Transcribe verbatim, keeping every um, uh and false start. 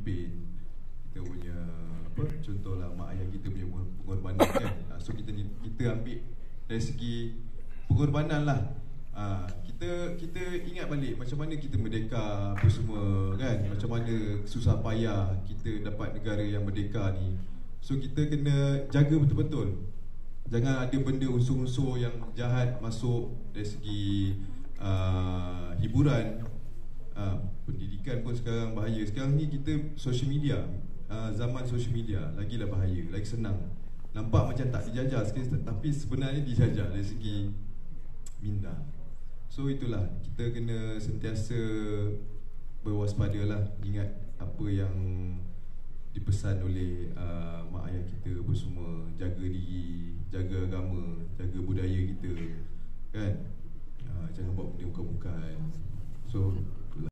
kempen kita punya apa, contohlah mak ayah kita punya pengorbanan kan. uh, So kita kita ambil dari segi pengorbanan lah. uh, Kita kita ingat balik macam mana kita merdeka apa semua kan, macam mana susah payah kita dapat negara yang merdeka ni. So kita kena jaga betul-betul. Jangan ada benda unsur-unsur yang jahat masuk dari segi uh, hiburan. uh, Pendidikan pun sekarang bahaya. Sekarang ni kita social media, uh, zaman social media lagilah bahaya, lagi senang. Nampak macam tak dijajah sikit, tapi sebenarnya dijajah dari segi minda. So itulah, kita kena sentiasa berwaspadalah, ingat apa yang dipesan oleh uh, mak ayah kita apa semua. Jaga diri, jaga agama, jaga budaya kita kan. uh, Jangan buat benda bukan-bukan. So